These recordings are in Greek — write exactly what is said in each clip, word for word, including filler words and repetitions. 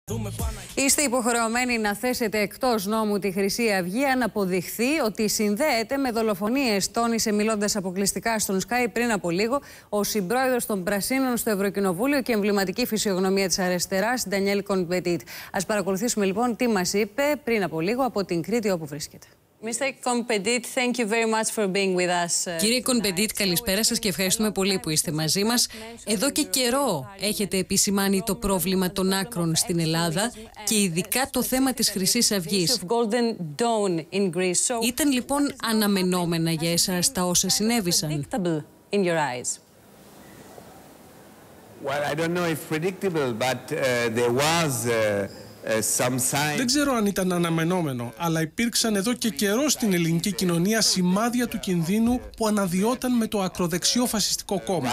Είστε υποχρεωμένοι να θέσετε εκτός νόμου τη Χρυσή Αυγή αν αποδειχθεί ότι συνδέεται με δολοφονίες, τόνισε μιλώντας αποκλειστικά στον Sky πριν από λίγο ο συμπρόεδρος των Πρασίνων στο Ευρωκοινοβούλιο και εμβληματική φυσιογνωμία της αριστεράς, Ντανιέλ Κον-Μπεντίτ. Ας παρακολουθήσουμε λοιπόν τι μας είπε πριν από λίγο από την Κρήτη όπου βρίσκεται. Κύριε Κον-Μπεντίτ, καλησπέρα σας και ευχαριστούμε πολύ που είστε μαζί μας. Εδώ και καιρό έχετε επισημάνει το πρόβλημα των άκρων στην Ελλάδα και ειδικά το θέμα της Χρυσής Αυγής. Ήταν λοιπόν αναμενόμενα για εσάς τα όσα συνέβησαν? Δεν ξέρω αν ήταν αναμενόμενο, αλλά υπήρξαν εδώ και καιρό στην ελληνική κοινωνία σημάδια του κινδύνου που αναδυόταν με το ακροδεξιό φασιστικό κόμμα.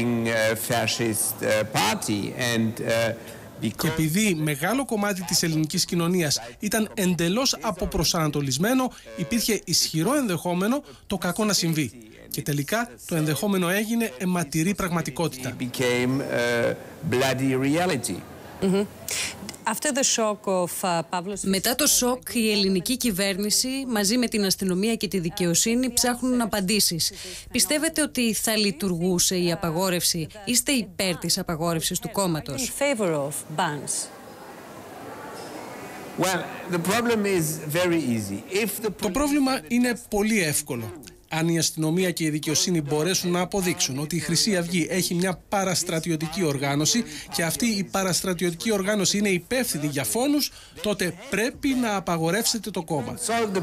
Και επειδή μεγάλο κομμάτι της ελληνικής κοινωνίας ήταν εντελώς αποπροσανατολισμένο, υπήρχε ισχυρό ενδεχόμενο το κακό να συμβεί. Και τελικά το ενδεχόμενο έγινε αιματηρή πραγματικότητα. Mm-hmm. Μετά το σοκ, η ελληνική κυβέρνηση μαζί με την αστυνομία και τη δικαιοσύνη ψάχνουν απαντήσεις. Πιστεύετε ότι θα λειτουργούσε η απαγόρευση? Είστε υπέρ της απαγόρευσης του κόμματος? Το πρόβλημα είναι πολύ εύκολο. Αν η αστυνομία και η δικαιοσύνη μπορέσουν να αποδείξουν ότι η Χρυσή Αυγή έχει μια παραστρατιωτική οργάνωση και αυτή η παραστρατιωτική οργάνωση είναι υπεύθυνη για φόνους, τότε πρέπει να απαγορεύσετε το κόμμα.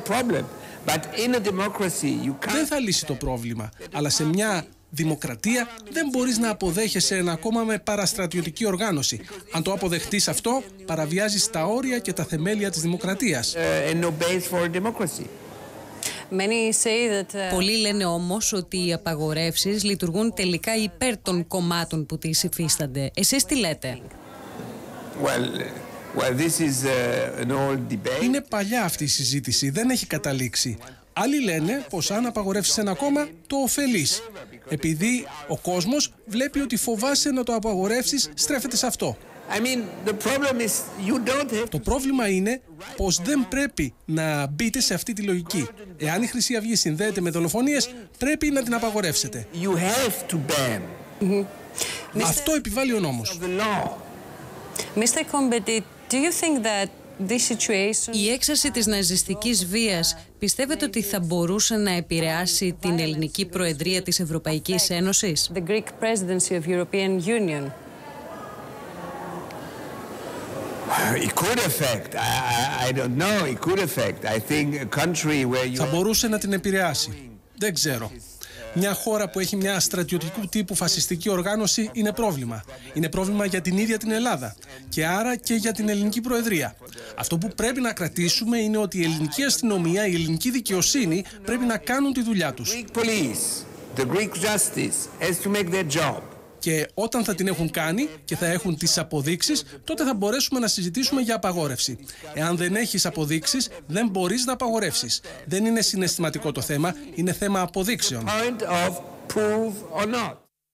Δεν θα λύσει το πρόβλημα, αλλά σε μια δημοκρατία δεν μπορείς να αποδέχεσαι ένα κόμμα με παραστρατιωτική οργάνωση. Αν το αποδεχτείς αυτό, παραβιάζεις τα όρια και τα θεμέλια της δημοκρατίας. Πολλοί λένε όμως ότι οι απαγορεύσεις λειτουργούν τελικά υπέρ των κομμάτων που τις υφίστανται. Εσείς τι λέτε? Είναι παλιά αυτή η συζήτηση, δεν έχει καταλήξει. Άλλοι λένε πως αν απαγορεύσεις ένα κόμμα, το ωφελείς. Επειδή ο κόσμος βλέπει ότι φοβάσαι να το απαγορεύσεις, στρέφεται σε αυτό. I mean, the problem is you don't have... Το πρόβλημα είναι πως δεν πρέπει να μπείτε σε αυτή τη λογική. Εάν η Χρυσή Αυγή συνδέεται με δολοφονίες, πρέπει να την απαγορεύσετε. You have to ban. Mm-hmm. Αυτό επιβάλλει ο νόμος. μίστερ Kong-Bendit, do you think that this situation... Η έξαρση της ναζιστικής βίας πιστεύετε ότι θα μπορούσε να επηρεάσει την ελληνική προεδρία της Ευρωπαϊκής Ένωσης? The Greek presidency of European Union. It could affect. I, I don't know. It could affect. I think a country where you... Θα μπορούσε να την επηρεάσει. Δεν ξέρω. Μια χώρα που έχει μια στρατιωτικού τύπου φασιστική οργάνωση είναι πρόβλημα. Είναι πρόβλημα για την ίδια την Ελλάδα και άρα και για την ελληνική προεδρία. Αυτό που πρέπει να κρατήσουμε είναι ότι η ελληνική αστυνομία, η ελληνική δικαιοσύνη πρέπει να κάνουν τη δουλειά τους. Και όταν θα την έχουν κάνει και θα έχουν τις αποδείξεις, τότε θα μπορέσουμε να συζητήσουμε για απαγόρευση. Εάν δεν έχεις αποδείξεις, δεν μπορείς να απαγορεύσεις. Δεν είναι συναισθηματικό το θέμα, είναι θέμα αποδείξεων.